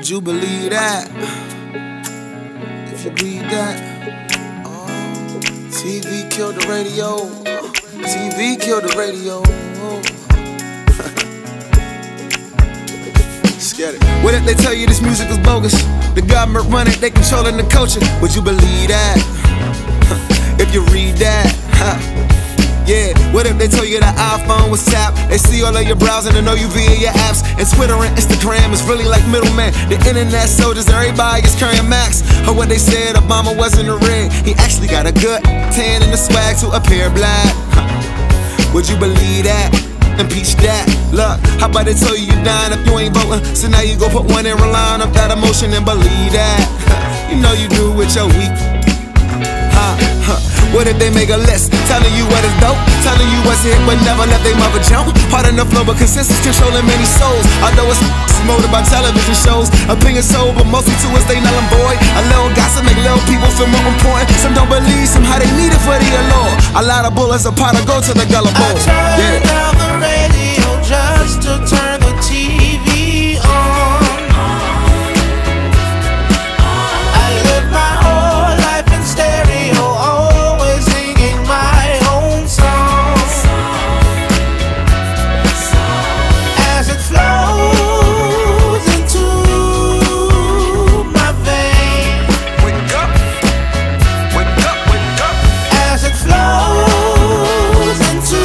Would you believe that? If you read that, TV killed the radio. TV killed the radio. Scared it. What if they tell you this music is bogus? The government run it, they controlling the culture. Would you believe that? If you read that, yeah. What if they tell you the iPhone was tapped? They see all of your browsing and know you via your apps. And Twitter and Instagram is really like middleman. The internet soldiers, everybody is carrying Max. Or what they said, Obama wasn't a rig. He actually got a good tan and the swag to appear black. Would you believe that? Impeach that. Look, how about they tell you you're dying if you ain't voting? So now you go put one in line up that emotion and believe that. You know you do with your weak. What if they make a list, telling you what is dope, telling you what's hit, but never let they mother jump? Part of the flow, but consensus controlling many souls. Although it's molded by television shows, opinion sold, but mostly to us they null and void. A little gossip make little people feel more important. Some don't believe, some how they need it for the allure. A lot of bullets, a pot of go to the Gullible. I turn down the radio just to turn the TV on. I live my whole life in stereo, always singing my own songs. As it flows into my veins. Wake up, wake up, wake up. As it flows into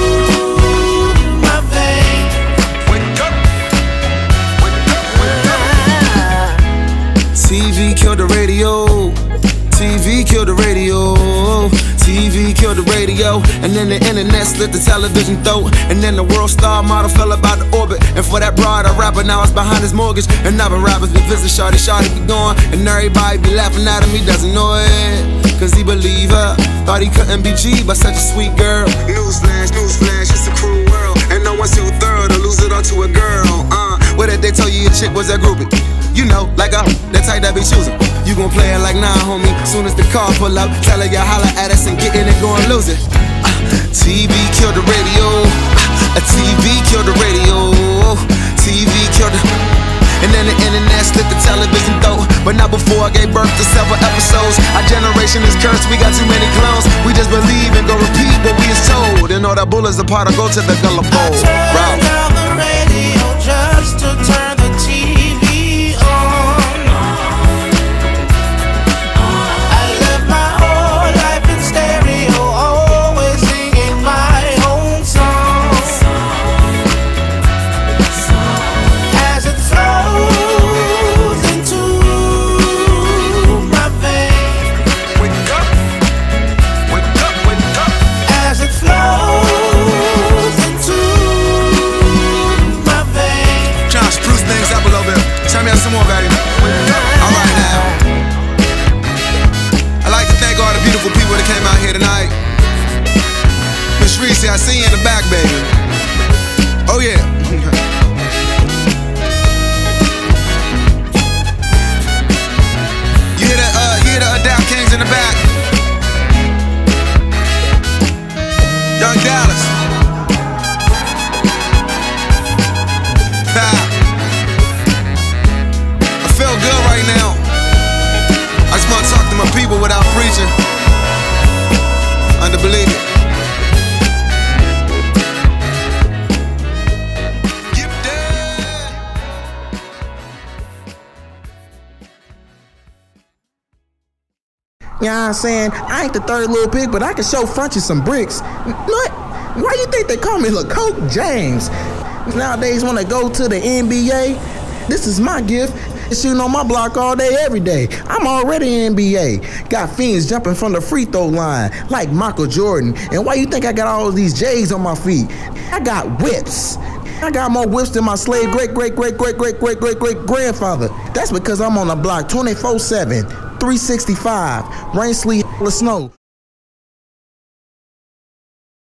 my veins. Wake up, wake up, wake up. TV killed the radio. TV killed the radio. TV killed the radio. And then the internet slit the television throat. And then the world star model fell about the orbit. And for that broad, a rapper now is behind his mortgage. And other rappers be visit Shawty be gone. And everybody be laughing at him, he doesn't know it. Cause he believe her. Thought he couldn't be G by such a sweet girl. Newsflash, newsflash, it's a cruel world. And no one's too thorough to lose it all to a girl. What if they told you your chick was a groupie? You know, like that type that be choosing. You gon' play it like nah, homie. Soon as the car pull up, tell her you holler at us and get in it, go and lose it. TV killed the radio. TV killed the radio. TV killed the. And then the internet slit the television though. But not before I gave birth to several episodes. Our generation is cursed, we got too many clones. We just believe and go repeat what we is told. And all that bullets apart, I go to the Gullible. I turn down the radio just to turn the TV on. I live my whole life in stereo, always singing my own songs. As it flows into my veins. Wake up, wake up, wake up. As it flows into my veins. Trying to spruce things up a little bit. Tell me out some more, baby. Alright now. I'd like to thank all the beautiful people that came out here tonight. Miss Reese, I see you in the back, baby. Oh yeah. You hear the Adapt Kings in the back. Young Dallas. I feel good right now. I just want to talk to my people without preaching. Underbelieve it. You know what I'm saying? I ain't the third little pig, but I can show Frenchie some bricks. What? Why you think they call me LaCoke James? Nowadays, when I go to the NBA, this is my gift. Shooting on my block all day, every day. I'm already NBA. Got fiends jumping from the free throw line like Michael Jordan. And why you think I got all of these J's on my feet? I got whips. I got more whips than my slave great-great-great-great-great-great-great-grandfather. That's because I'm on the block 24/7, 365, rain, sleet, or snow.